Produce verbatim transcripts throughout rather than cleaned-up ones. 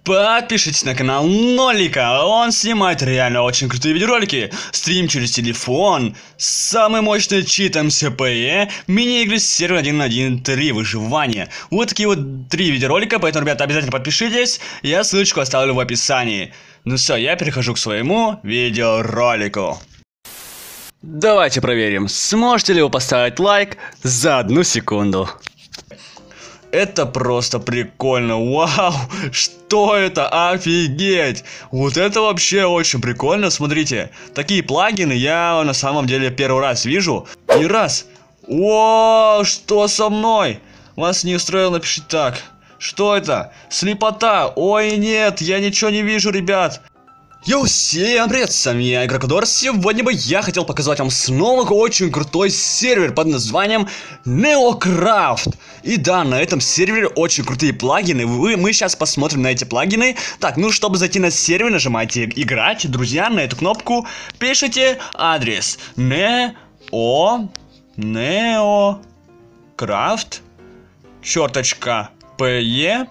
Подпишитесь на канал Нолика, он снимает реально очень крутые видеоролики, стрим через телефон, самый мощный чит эм си пи и, мини-игры с сервера один один три, выживание. Вот такие вот три видеоролика, поэтому, ребята, обязательно подпишитесь, я ссылочку оставлю в описании. Ну все, я перехожу к своему видеоролику. Давайте проверим, сможете ли вы поставить лайк за одну секунду. Это просто прикольно, вау, что это, офигеть, вот это вообще очень прикольно, смотрите, такие плагины я на самом деле первый раз вижу, и раз, о, что со мной, вас не устроило, напишите так, что это, слепота, ой нет, я ничего не вижу, ребят. Йоу, всем привет, с вами я, Игрокодор. Сегодня бы я хотел показать вам снова очень крутой сервер под названием NeoCraft. И да, на этом сервере очень крутые плагины. Вы, мы сейчас посмотрим на эти плагины. Так, ну чтобы зайти на сервер, нажимайте играть, друзья, на эту кнопку. Пишите адрес neo neocraft черточка pe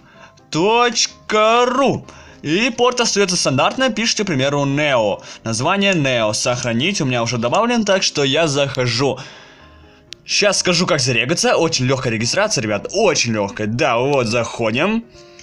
точка ру. И порт остается стандартно, пишите, к примеру, Neo. Название Neo. Сохранить у меня уже добавлен, так что я захожу. Сейчас скажу, как зарегаться. Очень легкая регистрация, ребят. Очень легкая. Да, вот, заходим.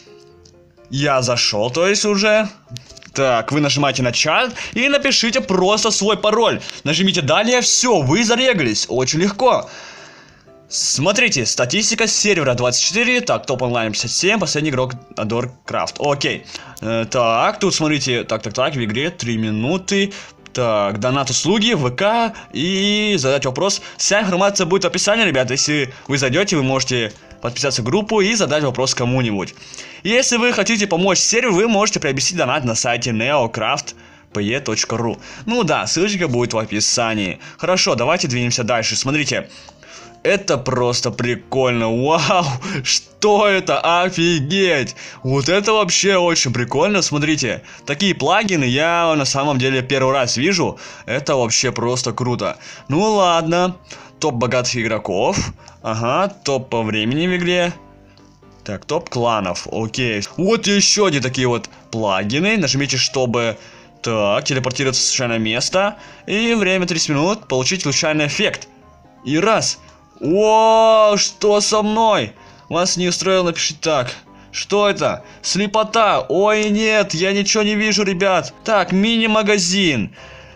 Я зашел, то есть уже. Так, вы нажимаете на чат и напишите просто свой пароль. Нажмите далее, все, вы зарегались. Очень легко. Смотрите, статистика сервера двадцать четыре, так, топ онлайн пятьдесят семь, последний игрок NeoCraft, окей. Э, так, тут смотрите, так, так, так, в игре три минуты. Так, донат услуги, ВК и задать вопрос. Вся информация будет в описании, ребята, если вы зайдете, вы можете подписаться в группу и задать вопрос кому-нибудь. Если вы хотите помочь серверу, вы можете приобрести донат на сайте neocraft pe точка ру. Ну да, ссылочка будет в описании. Хорошо, давайте двинемся дальше, смотрите. Это просто прикольно, вау, что это, офигеть, вот это вообще очень прикольно, смотрите, такие плагины я на самом деле первый раз вижу, это вообще просто круто. Ну ладно, топ богатых игроков, ага, топ по времени в игре, так, топ кланов, окей, вот еще одни такие вот плагины, нажмите, чтобы, так, телепортироваться в случайное место, и время тридцать минут, получить случайный эффект, и раз. О, что со мной? Вас не устроило, напишите так. Что это? Слепота. Ой, нет, я ничего не вижу, ребят. Так, мини-магазин.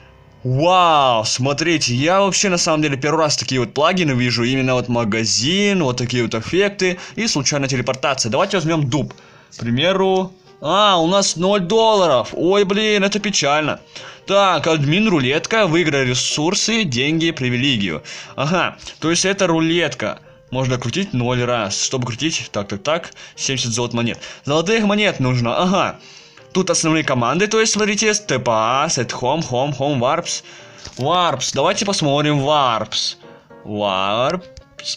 Вау, смотрите, я вообще на самом деле первый раз такие вот плагины вижу. Именно вот магазин, вот такие вот эффекты и случайная телепортация. Давайте возьмем дуб. К примеру... А, у нас ноль долларов. Ой, блин, это печально. Так, админ рулетка, выиграй ресурсы, деньги, привилегию. Ага, то есть это рулетка. Можно крутить ноль раз. Чтобы крутить, так, так, так, семьдесят золотых монет. Золотых монет нужно, ага. Тут основные команды, то есть, смотрите, ти пи эй, set home, home, home, warps. Warps, давайте посмотрим warps. Warps.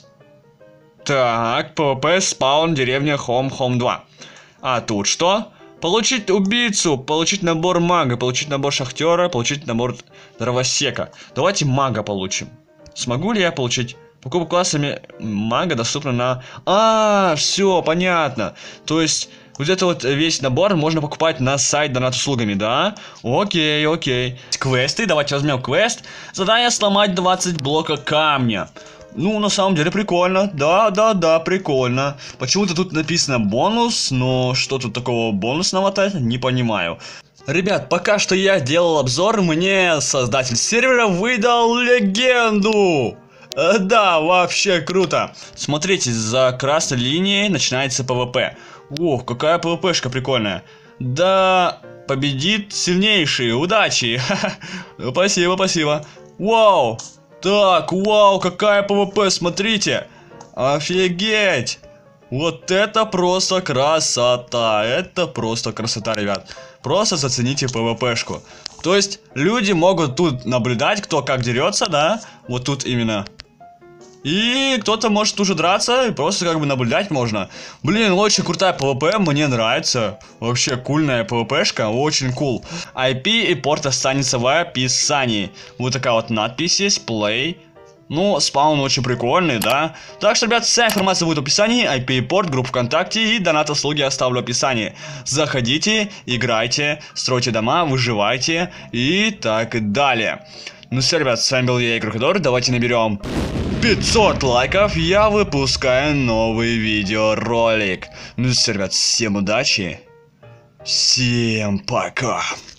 Так, пи ви пи, спаун, деревня, home, home два. А тут что? Получить убийцу, получить набор мага, получить набор шахтера, получить набор дровосека. Давайте мага получим. Смогу ли я получить? Покупка классами мага доступна на... А, все, понятно. То есть, вот это вот весь набор можно покупать на сайт донат услугами, да? Окей, окей. Квесты, давайте возьмем квест. Задание сломать двадцать блоков камня. Ну, на самом деле прикольно, да, да, да, прикольно. Почему-то тут написано бонус, но что тут такого бонусного-то, не понимаю. Ребят, пока что я делал обзор, мне создатель сервера выдал легенду. Э, да, вообще круто. Смотрите, за красной линией начинается пи ви пи. Ох, какая пи ви пи-шка прикольная. Да, победит сильнейший, удачи. Спасибо, спасибо. Вау. Так, вау, какая пи ви пи, смотрите. Офигеть. Вот это просто красота. Это просто красота, ребят. Просто зацените пи ви пи-шку. То есть, люди могут тут наблюдать, кто как дерется, да? Вот тут именно. И кто-то может уже драться, и просто как бы наблюдать можно. Блин, очень крутая пи ви пи, мне нравится. Вообще кульная пи ви пи-шка, очень кул. ай пи и порт останется в описании. Вот такая вот надпись есть, play. Ну, спаун очень прикольный, да? Так что, ребят, вся информация будет в описании, ай пи-порт, группа ВКонтакте и донат-услуги оставлю в описании. Заходите, играйте, стройте дома, выживайте и так далее. Ну все, ребят, с вами был я, Игорь Ходор, давайте наберем пятьсот лайков, я выпускаю новый видеоролик. Ну все, ребят, всем удачи, всем пока.